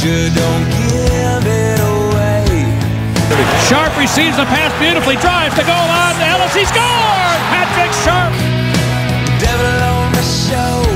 sugar, don't give it away. Sharp receives the pass beautifully, drives to goal on to Ellis. He scores! Patrick Sharp. Devil on the show.